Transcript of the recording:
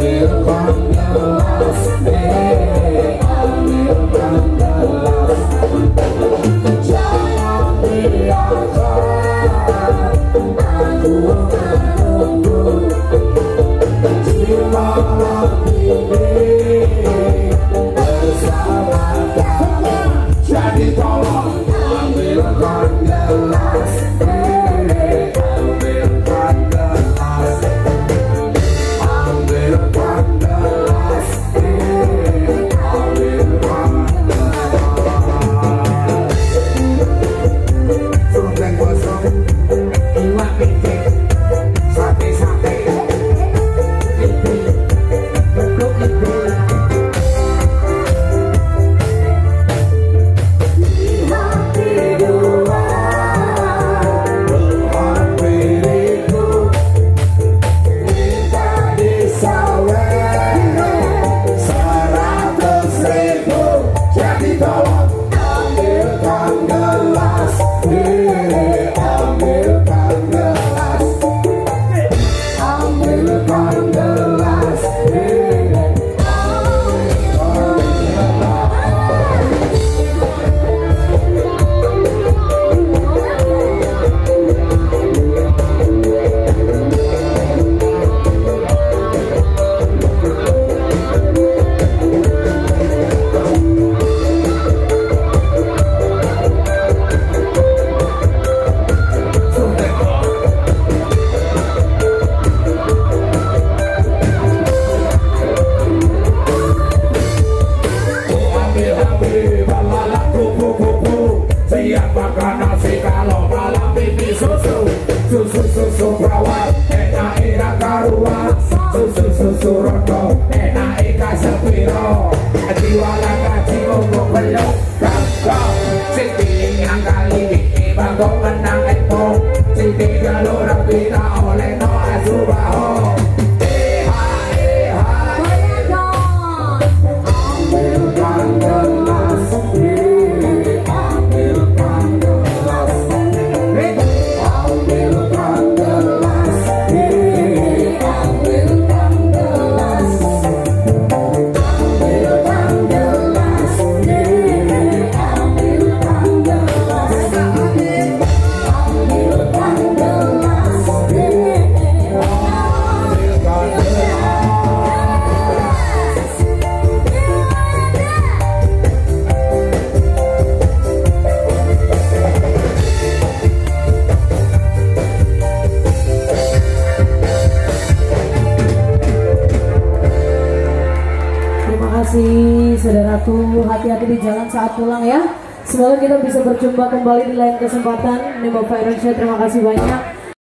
Susu perawat, enak ira karuan. Susu rodo, enak ika sepiro. Jiwala kaji ngomong belok kakak. Siti yang kali ini bangkok menang ekpong. Siti jalur kita oleh no asubaho. Saudaraku, hati-hati di jalan saat pulang ya. Semoga kita bisa berjumpa kembali di lain kesempatan. Ini Bapak Ironsya, terima kasih banyak.